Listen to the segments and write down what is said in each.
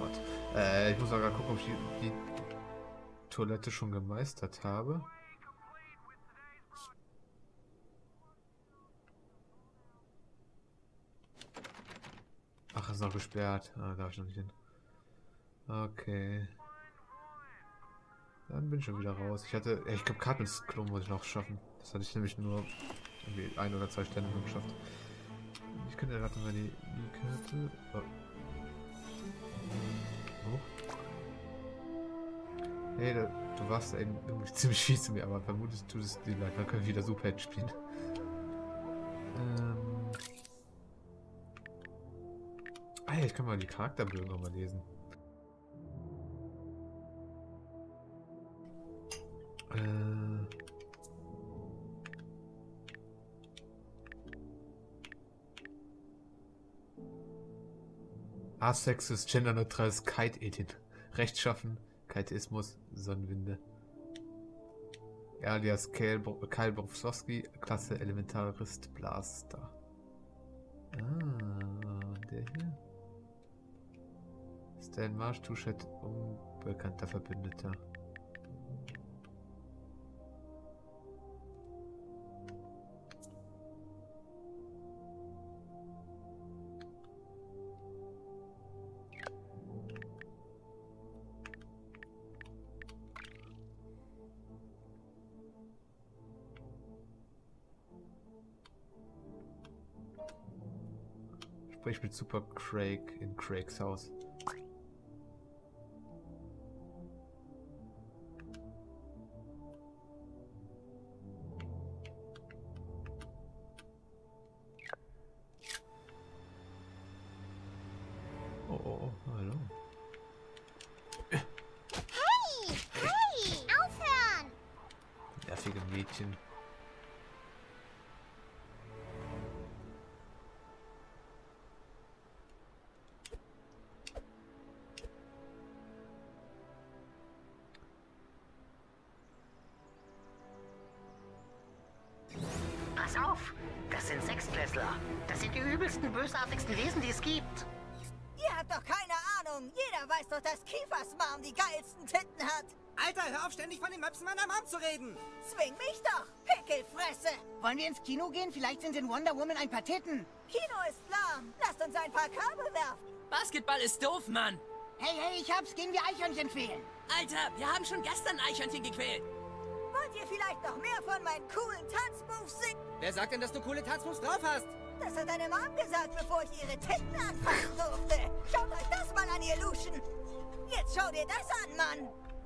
sofort. Ich muss aber gucken, ob ich die Toilette schon gemeistert habe. Ach, ist noch gesperrt. Ah, darf ich noch nicht hin. Okay. Dann bin ich schon wieder raus. Ich glaube, Kartensklo muss ich noch schaffen. Das hatte ich nämlich nur irgendwie 1 oder 2 Stände nur geschafft. Ich könnte gerade mal die Karte. Oh. Hey, du warst eben ziemlich fies zu mir, aber vermutlich tut es dir leid. Dann können wir wieder Superheld spielen. Ah ja, ich kann mal die Charakterbögen nochmal lesen. Asexes, genderneutrales Kite-Ethik. Rechtschaffen, Kiteismus, Sonnenwinde. Alias Kyle Brofsowski, Klasse Elementarist Blaster. Ah, der hier. Stan Marsh, Tuschet, unbekannter Verbündeter. Sprich mit Super Craig in Craigs Haus. Oh, hallo. Hey, aufhören! Nervige Mädchen. Pass auf! Das sind Sechstklässler. Das sind die übelsten, bösartigsten Wesen, die es gibt. Ihr habt doch keine Ahnung. Jeder weiß doch, dass Kiefers Mom die geilsten Titten hat. Alter, hör auf, ständig von den Möpsen meiner Mom zu reden. Zwing mich doch, Pickelfresse. Wollen wir ins Kino gehen? Vielleicht sind in Wonder Woman ein paar Titten. Kino ist lahm. Lasst uns ein paar Kabel werfen. Basketball ist doof, Mann. Hey, ich hab's. Gehen wir Eichhörnchen quälen. Alter, wir haben schon gestern Eichhörnchen gequält. Wollt ihr vielleicht noch mehr von meinen coolen Tanzmoves sehen? Wer sagt denn, dass du coole Tanzmoves drauf hast? Das hat deine Mom gesagt, bevor ich ihre Titten anfassen durfte. Schaut euch das mal an, ihr Luschen. Jetzt schau dir das an, Mann.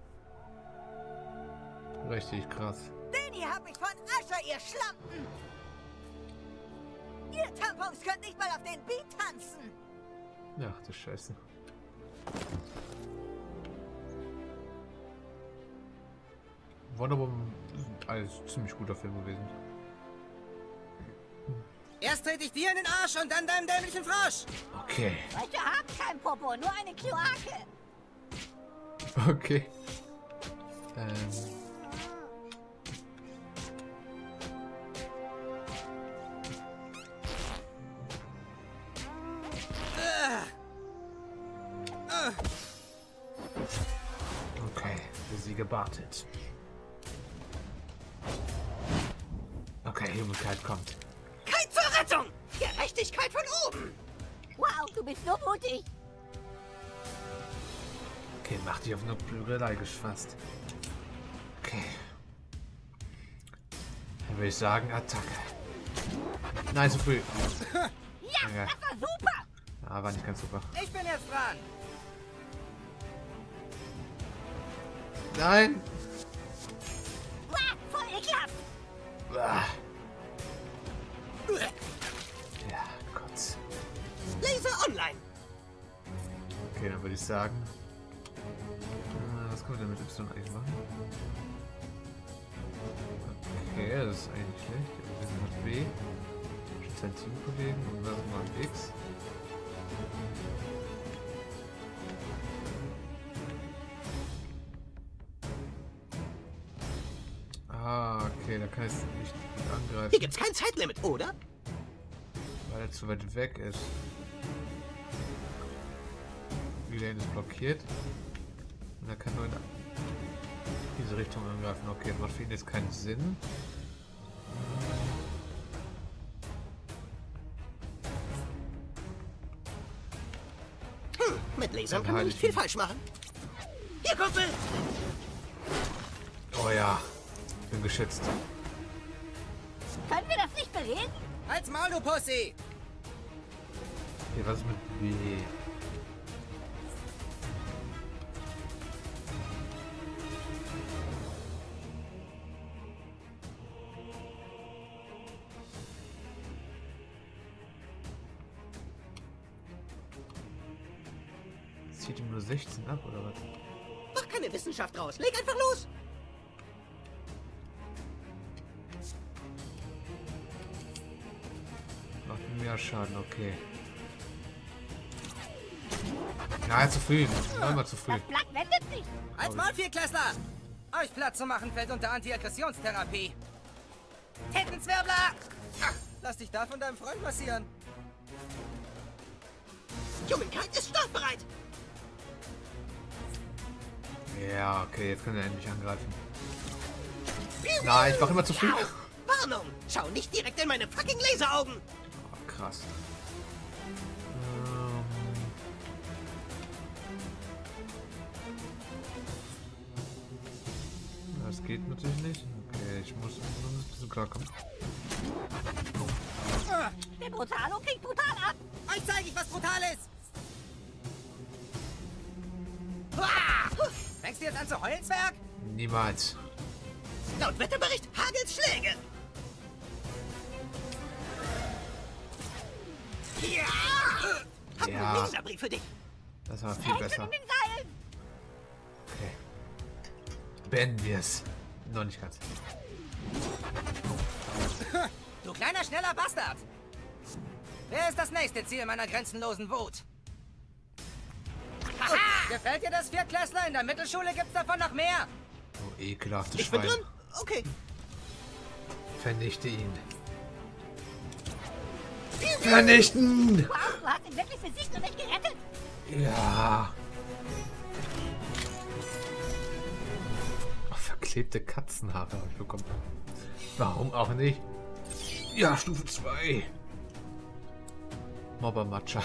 Richtig krass. Den hier hab ich von Ascher, ihr Schlampen. Ihr Tampons könnt nicht mal auf den Beat tanzen. Ach du Scheiße. Wonder Woman ist ein ziemlich guter Film gewesen. Erst trete ich dir in den Arsch und dann deinem dämlichen Frosch. Okay. Frösche haben kein Popo, nur eine Kloake. Okay. Okay, sie gebartet. Okay, Übelkeit kommt. Kein zur Rettung! Gerechtigkeit von oben! Wow, du bist so mutig. Okay, mach dich auf eine Prügelei gefasst. Okay. Dann würde ich sagen, Attacke. Nein, zu früh. Ja, Okay. das war super. Ah, war nicht ganz super. Ich bin jetzt dran. Nein! Wow, voll ekelhaft. Ah. Ja, Gott. Laser Online. Okay, dann würde ich sagen. Was können wir denn mit Y eigentlich machen? Okay, das ist eigentlich nicht schlecht. Wir sind mit B. Schützt ein Teamkollegen und was mal X. Ah, okay, da kann ich es nicht angreifen, Hier gibt's kein Zeitlimit, oder? weil er zu weit weg ist. Wie Lane ist blockiert. Und er kann nur in diese Richtung angreifen. Okay, das macht für ihn jetzt keinen Sinn. Mit Lasern Dann kann man halt nicht ich viel ihn. falsch machen. Hier, Kumpel! Oh ja, bin geschätzt. Können wir das nicht bereden? Halt's Maul, du Pussy! Hier, was ist mit B? Zieht ihm nur 16 ab, oder was? Mach keine Wissenschaft raus. Leg einfach los. Macht mehr Schaden, okay. Na, zu früh. Neunmal zu früh. Das Blatt wendet sich. Halt's Maul, Vierklässler! Euch Platz zu machen fällt unter Antiaggressionstherapie. Tittenzwirbler! Ach, lass dich da von deinem Freund massieren. Humankind ist startbereit. Ja, okay, jetzt kann er endlich angreifen. Nein, ich mach immer zu früh. Warnung! Schau nicht direkt in meine fucking Laseraugen. Oh, krass. Das geht natürlich nicht. Okay, ich muss ein bisschen klarkommen. Der Brutalo kriegt brutal ab. Euch zeige ich, was brutal ist! Fängst du jetzt an zu heulen, Zwerg? Niemals. Laut Wetterbericht hagelt's Schläge. Ja! Hab Ja. einen Laserbrief für dich. Das war viel besser. In den Seilen. Okay. Beenden wir es. Noch nicht ganz. Du kleiner, schneller Bastard! Wer ist das nächste Ziel meiner grenzenlosen Wut? Haha! Gefällt dir das, Viertklässler? In der Mittelschule gibt's davon noch mehr! Oh, ekelhaftes Ich bin Schwein. drin. Okay. Vernichte ihn. Vernichten! Wow, du hast ihn wirklich besiegt und mich gerettet. Ja. Oh, verklebte Katzenhaare habe ich bekommen. Warum auch nicht? Ja, Stufe 2. Mobber-Matcha.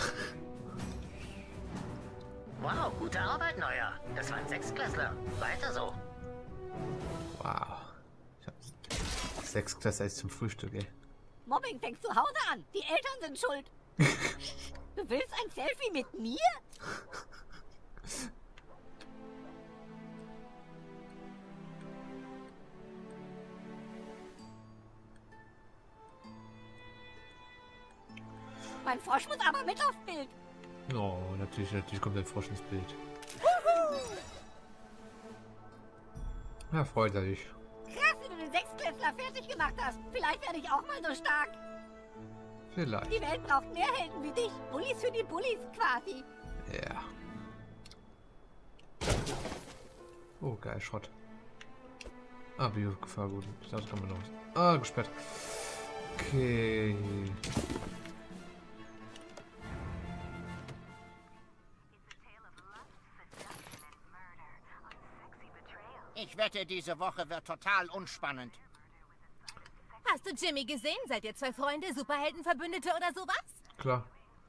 Wow, gute Arbeit, Neuer. Das waren Sechsklässler. Weiter so. Wow. Ich hab 6 Klässler zum Frühstück, ey. Mobbing fängt zu Hause an. Die Eltern sind schuld. Du willst ein Selfie mit mir? Mein Frosch muss aber mit aufs Bild. Oh, natürlich kommt der Frosch ins Bild. Ja, freut er sich. Krass, wie du den Sechsklässler fertig gemacht hast. Vielleicht werde ich auch mal so stark. Vielleicht. Die Welt braucht mehr Helden wie dich. Bullies für die Bullies quasi. Ja. Oh, geil, Schrott. Ah, Biogefahr, gut. Das kann man noch. Ah, gesperrt. Okay. Ich wette, diese Woche wird total unspannend. Hast du Jimmy gesehen? Seid ihr zwei Freunde, Superheldenverbündete oder sowas? Klar.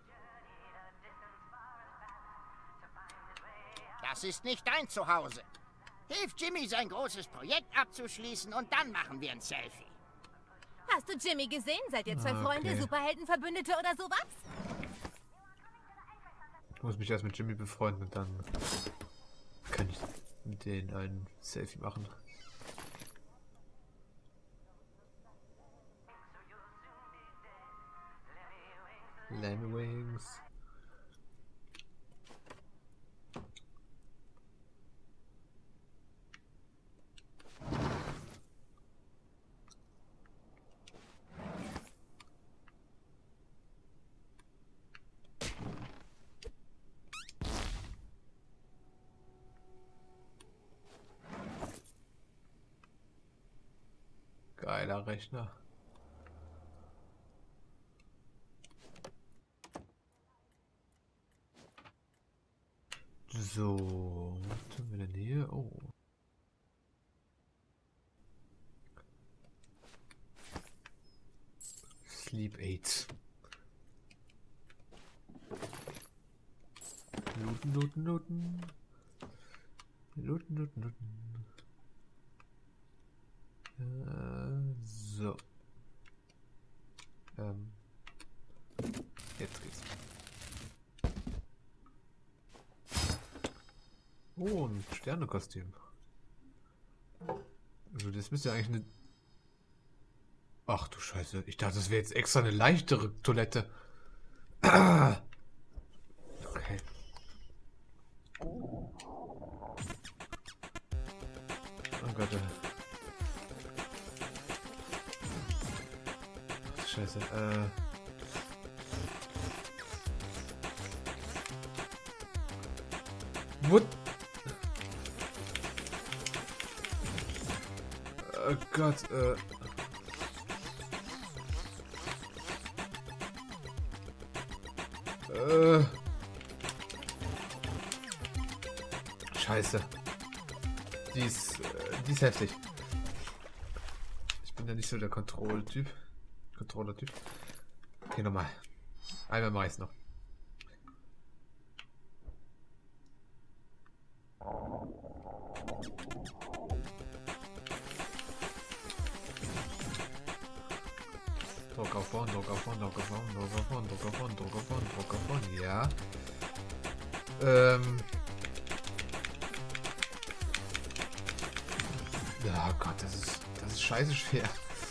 Das ist nicht dein Zuhause. Hilf Jimmy, sein großes Projekt abzuschließen und dann machen wir ein Selfie. Hast du Jimmy gesehen? Seid ihr zwei Ah, Freunde, okay. Superheldenverbündete oder sowas? Ich muss mich erst mit Jimmy befreunden und dann kann ich mit denen ein Selfie machen. Lemmy Wings. Geiler Rechner. So, was haben wir denn hier? Oh. Sleep Aids. Looten, looten, looten. Looten, looten, looten. So. Jetzt geht's. Oh, ein Sternekostüm. Also das müsste ja eigentlich eine... Ach du Scheiße, ich dachte, das wäre jetzt extra eine leichtere Toilette. Okay. Oh Gott. Ach du Scheiße, What? Oh Gott, Scheiße. Die ist heftig. Ich bin ja nicht so der Controller-Typ. Okay, nochmal. Einmal mache ich es noch. Druck auf vorn, Druck auf vorn, Druck auf vorn, Druck auf vorn, Druck auf vorn, Druck auf vorn, Druck auf vorn, ja. Ja Gott, das ist scheiße schwer.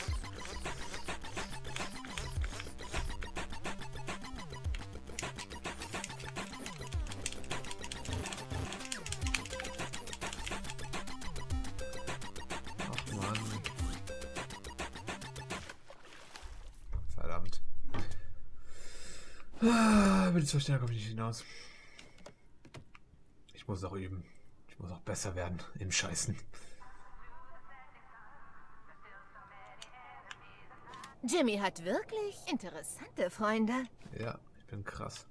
Ach Mann. Verdammt. Über die 2 Sterne komme ich nicht hinaus. Ich muss auch üben. Ich muss auch besser werden im Scheißen. Jimmy hat wirklich interessante Freunde. Ja, ich bin krass.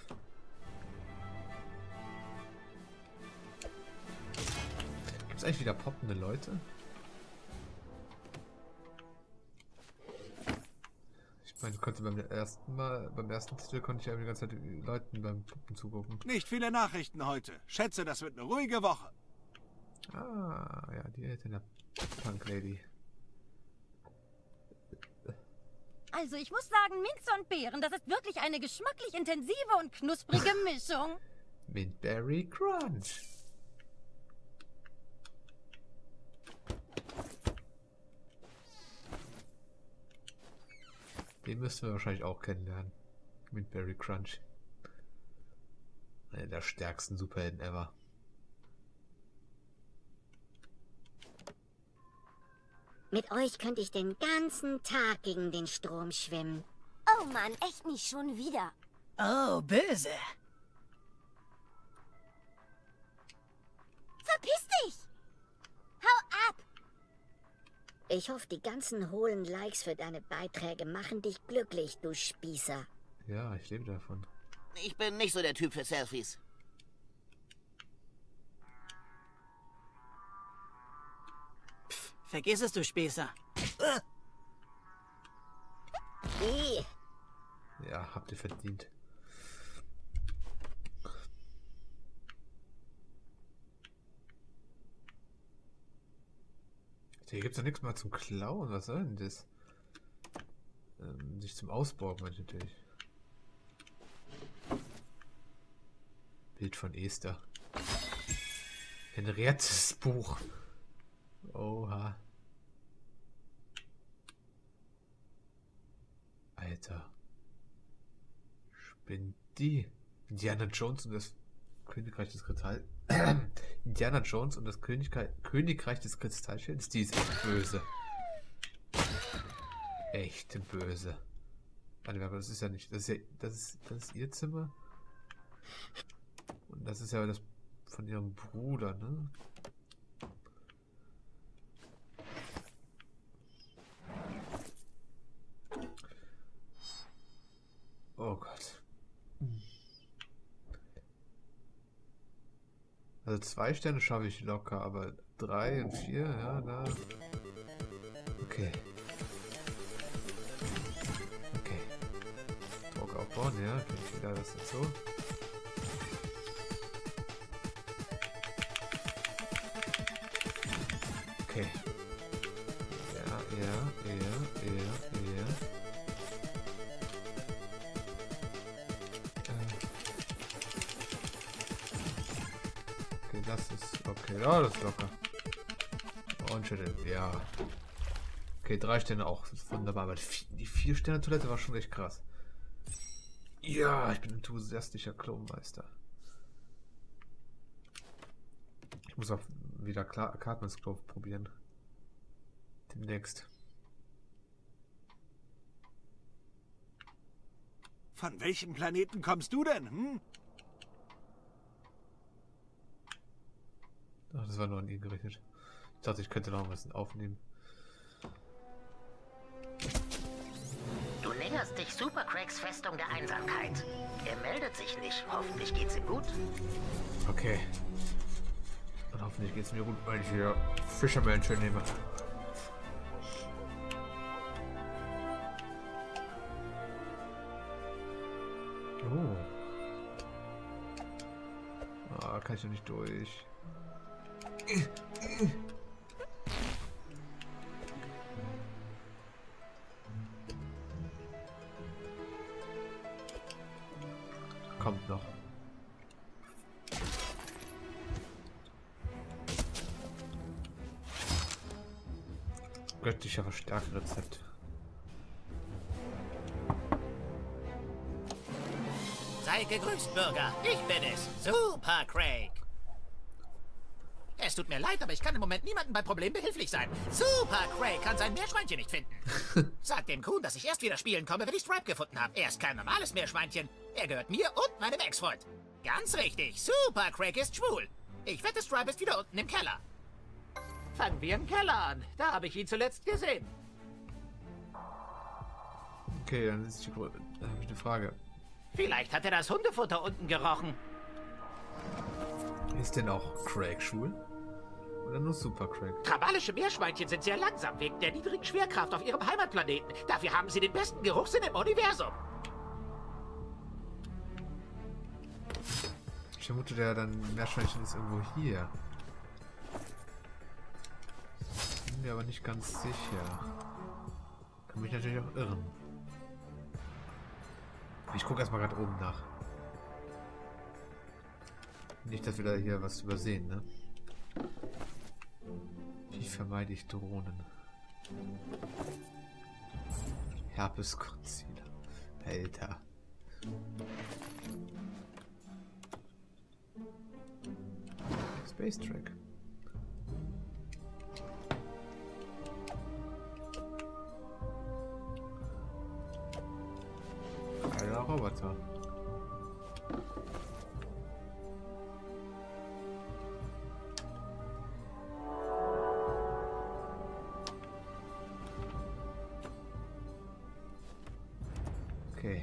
Gibt es eigentlich wieder poppende Leute? Ich meine, konnte beim ersten Titel konnte ich ja die ganze Zeit den Leuten beim Puppen zugucken. Nicht viele Nachrichten heute. Schätze, das wird eine ruhige Woche. Ah, ja, die Eltern der Punk Lady. Also ich muss sagen, Minze und Beeren, das ist wirklich eine geschmacklich intensive und knusprige Mischung. Mintberry Crunch. Den müssten wir wahrscheinlich auch kennenlernen. Mintberry Crunch. Einer der stärksten Superhelden ever. Mit euch könnte ich den ganzen Tag gegen den Strom schwimmen. Oh Mann, echt nicht schon wieder. Oh, böse. Verpiss dich! Hau ab! Ich hoffe, die ganzen hohlen Likes für deine Beiträge machen dich glücklich, du Spießer. Ja, ich lebe davon. Ich bin nicht so der Typ für Selfies. Vergiss es, du Spießer. Ja, habt ihr verdient. Hier gibt es ja nichts mehr zum Klauen. Was soll denn das? Sich zum Ausborgen natürlich. Bild von Esther. Henriettes Buch. Oha. Alter. Spinnt die. Indiana Jones und das Königreich des Kristall. Indiana Jones und das Königreich des Kristallschilds. Die ist echt böse. Echt böse. Warte, aber das ist ja nicht. Das ist ihr Zimmer. Und das ist ja das von ihrem Bruder, ne? Oh Gott. Also 2 Sterne schaffe ich locker, aber 3 und 4, ja, da. Okay. Okay. Druck aufbauen, ja, kann ich wieder das dazu. Okay. Ja. Okay, das ist okay. Ja, das ist locker. Und schütteln, ja. Okay, 3 Sterne auch. Das ist wunderbar. Aber die 4 Sterne Toilette war schon echt krass. Ja, ich bin enthusiastischer Klonmeister. Ich muss auch wieder Cartmans Klo probieren. Demnächst. Von welchem Planeten kommst du denn, hm? Ach, das war nur an ihn gerichtet. Ich dachte, ich könnte noch was aufnehmen. Du näherst dich Super Craigs Festung der Einsamkeit. Er meldet sich nicht. Hoffentlich geht's ihm gut. Okay. Und hoffentlich geht's mir gut, weil ich hier Fischermännchen nehme. Oh. Ah, kann ich ja nicht durch. Kommt noch. Göttlicher Verstärkerrezept. Sei gegrüßt, Bürger. Ich bin es, Super Craig. Es tut mir leid, aber ich kann im Moment niemandem beim Problem behilflich sein. Super Craig kann sein Meerschweinchen nicht finden. Sag dem Kuhn, dass ich erst wieder spielen komme, wenn ich Stripe gefunden habe. Er ist kein normales Meerschweinchen. Er gehört mir und meinem Ex-Freund. Ganz richtig, Super Craig ist schwul. Ich wette, Stripe ist wieder unten im Keller. Fangen wir im Keller an. Da habe ich ihn zuletzt gesehen. Okay, dann ist die Größe. Da habe ich eine Frage. Vielleicht hat er das Hundefutter unten gerochen. Ist denn auch Craig schwul? Oder nur Super Craig? Trabalische Meerschweinchen sind sehr langsam wegen der niedrigen Schwerkraft auf ihrem Heimatplaneten. Dafür haben sie den besten Geruchssinn im Universum. Ich vermute, der dann Meerschweinchen ist irgendwo hier. Bin mir aber nicht ganz sicher. Kann mich natürlich auch irren. Ich gucke erstmal gerade oben nach. Nicht, dass wir da hier was übersehen, ne? Wie vermeide ich Drohnen? Herpeskonzile. Alter. Space Track. Geiler Roboter. Okay.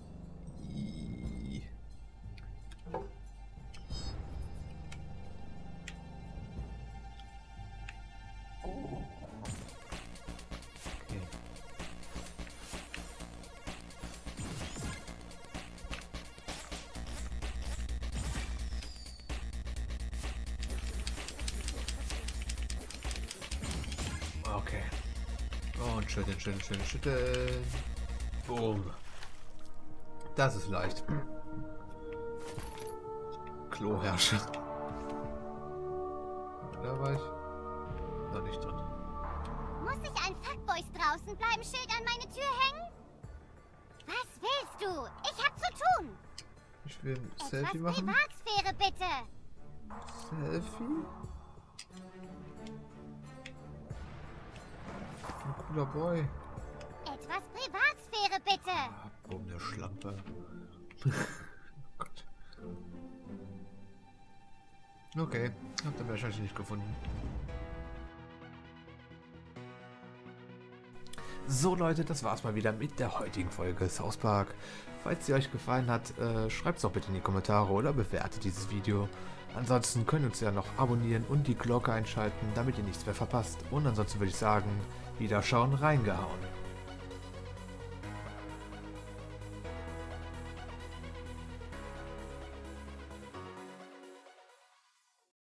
Okay. Und schütteln. Boom. Das ist leicht. Kloherrscher. Da war ich noch nicht drin. Muss ich ein Fuckboys draußen bleiben Schild an meine Tür hängen? Was willst du? Ich hab zu tun. Ich will ein Selfie machen. Privatsphäre bitte. Selfie? Ein cooler Boy. Etwas Privatsphäre bitte. Oh, eine Schlampe. Gott. Okay, habt ihr wahrscheinlich nicht gefunden. So Leute, das war's mal wieder mit der heutigen Folge South Park. Falls sie euch gefallen hat, schreibt es doch bitte in die Kommentare oder bewertet dieses Video. Ansonsten könnt ihr uns ja noch abonnieren und die Glocke einschalten, damit ihr nichts mehr verpasst. Und ansonsten würde ich sagen, Wiederschauen, reingehauen.